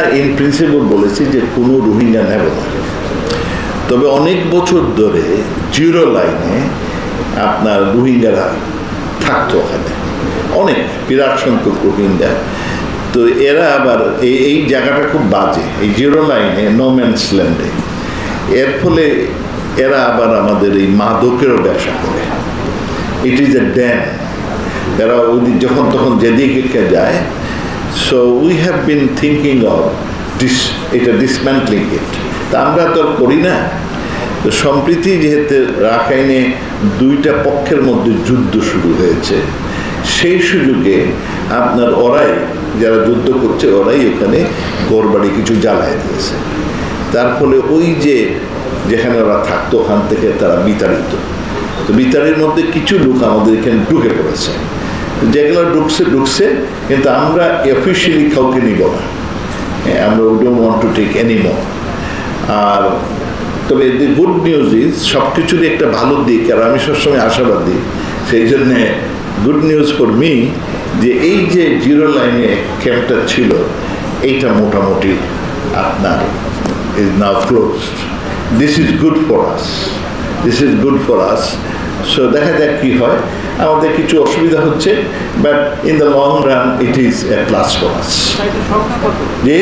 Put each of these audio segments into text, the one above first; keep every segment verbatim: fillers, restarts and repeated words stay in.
In principal বলেছি যে কোনো রোহিঙ্গা নেব না, তবে অনেক বছর ধরে জিরো লাইনে আপনার রোহিঙ্গারা থাকতো ওখানে, অনেক বিরাট সংখ্যক রোহিঙ্গা। তো এরা আবার এই এই জায়গাটা খুব বাজে, এই জিরো লাইনে নো ম্যানস ল্যান্ডে। এর ফলে এরা আবার আমাদের এই মাদকেরও ব্যবসা করে। ইট ইজ এ ড্যাম, এরা ওই যখন তখন যেদিকে যায়। So we have been thinking of this এটা ডিসম্যান্টলিং ইট। তা আমরা তো করি না। তো সম্প্রতি যেহেতু রাখাইনে দুইটা পক্ষের মধ্যে যুদ্ধ শুরু হয়েছে, সেই সুযোগে আপনার ওরাই যারা যুদ্ধ করছে ওরাই ওখানে ঘরবাড়ি কিছু জ্বালায় দিয়েছে। তার ফলে ওই যে যেখানে ওরা থাকতো ওখান থেকে তারা বিতাড়িত। তো বিতাড়ির মধ্যে কিছু লোক আমাদের এখানে ঢুকে পড়েছে, যেগুলো ঢুকছে ঢুকছে কিন্তু আমরা অফিসিয়ালি কাউকে নিব না, আমরা we don't want to take any more. আর তবে দি গুড নিউজ ইজ সব কিছুরই একটা ভালো দিক, আর আমি সবসময় আশাবাদী। সেই জন্যে গুড নিউজ ফর মি যে এই যে জিরো লাইনে ক্যাম্পটা ছিল এইটা মোটামুটি আপনার is now closed. This is good for us, this is good for us. So দেখা যাক কী হয়। আমাদের কিছু অসুবিধা হচ্ছে, but in the long run it is a plus for us. যে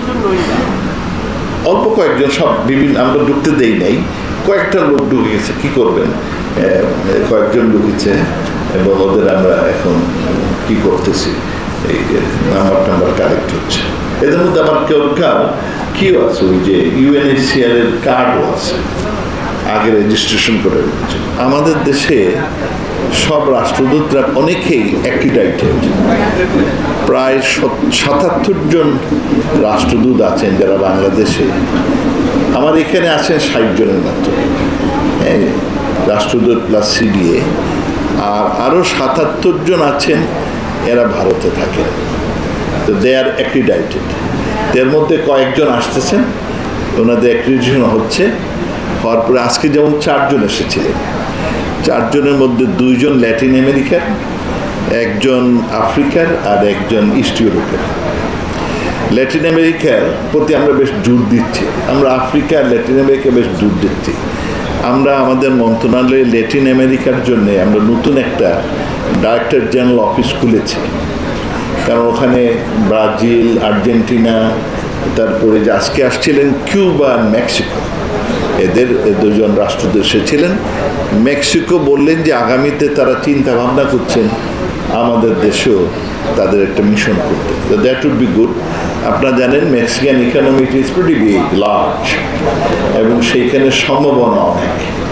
অল্প কয়েকজন, সব বিভিন্ন, আমরা ঢুকতে দেই নাই, কয়েকটা লোক ঢুকে গেছে, কী করবেন, কয়েকজন ঢুকেছে এবং ওদের আমরা এখন কি করতেছি, এই যে নাম্বার টাম্বার কালেক্ট হচ্ছে। এদের মধ্যে আবার কেউ কার কিও আছে, ওই যে ইউএনএইচসিআর এর কার্ডও আছে, আগে রেজিস্ট্রেশন করে রেখেছে। আমাদের দেশে সব রাষ্ট্রদূতরা অনেকেই অ্যাক্রিডাইটেড, প্রায় সাতাত্তর জন রাষ্ট্রদূত আছেন যারা বাংলাদেশে। আমার এখানে আছেন ষাট জনের মতো রাষ্ট্রদূত প্লাস সিডিএ, আর আরও সাতাত্তর জন আছেন এরা ভারতে থাকেন। তো দে আর অ্যাক্রিডাইটেড। এর মধ্যে কয়েকজন আসতেছেন, ওনাদের অ্যাক্রিডিটেশন হচ্ছে। হওয়ার পরে আজকে যেমন চারজন এসেছিলেন, চারজনের মধ্যে দুইজন ল্যাটিন আমেরিকার, একজন আফ্রিকার আর একজন ইস্ট ইউরোপের। ল্যাটিন আমেরিকার প্রতি আমরা বেশ জোর দিচ্ছি, আমরা আফ্রিকা আর ল্যাটিন আমেরিকা বেশ জোর দিচ্ছি। আমরা আমাদের মন্ত্রণালয়ে ল্যাটিন আমেরিকার জন্য আমরা নতুন একটা ডাইরেক্টর জেনারেল অফিস খুলেছি, কারণ ওখানে ব্রাজিল, আর্জেন্টিনা, তারপরে যে আজকে আসছিলেন কিউবা আর মেক্সিকো, এদের দুজন রাষ্ট্রদূত এসেছিলেন। মেক্সিকো বললেন যে আগামীতে তারা চিন্তা ভাবনা করছেন আমাদের দেশেও তাদের একটা মিশন করতে। তো দ্যাট উড বি গুড। আপনারা জানেন Mexican economy is pretty big, large, এবং সেইখানে সম্ভাবনা অনেক।